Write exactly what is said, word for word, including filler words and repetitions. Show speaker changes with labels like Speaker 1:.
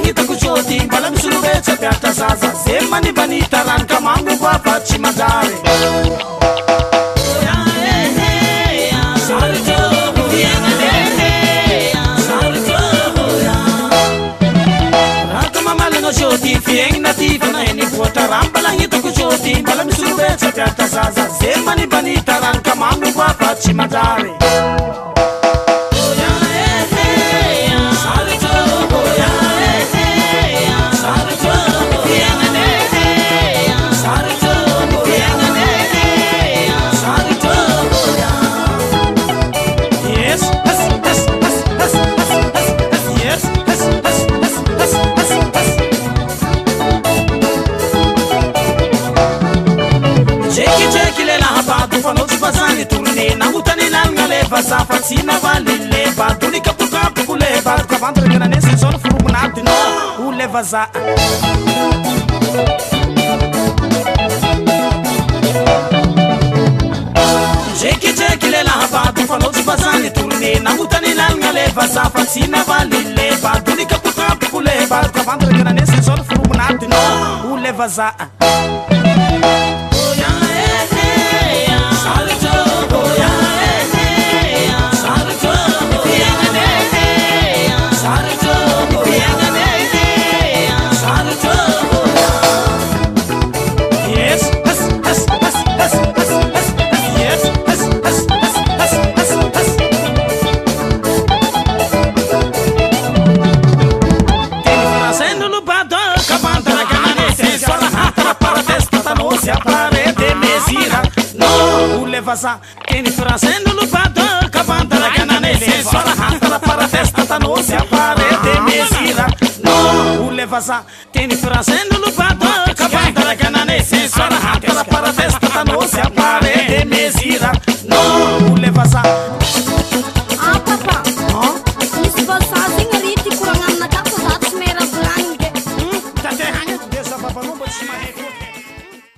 Speaker 1: hitako jody mbala misy loretsa piatra zaza ze manibanita rano kamango baba tsy manjary jody fiaignina ty fanainy voatra rano mbala hitako jody mbala misy loretsa piatra zaza ze manibanita rano kamango baba tsy manjary Zafa tsina vale leva Doni kapukapu kuleva Kavantra gana nesi zonu furumunati no Uleva za Jeki jeki lela habatu Fanozi bazani turne Namutani nalga leva Zafa tsina vale leva Doni kapukapu kuleva Kavantra gana nesi zonu furumunati no Uleva za Vaza tem diferença no lupado cavanta na cananese só na ranta para festa tá no se aparece mesira no o levaza tem diferença no lupado cavanta na cananese só na ranta para festa tá no se aparece mesira no o levaza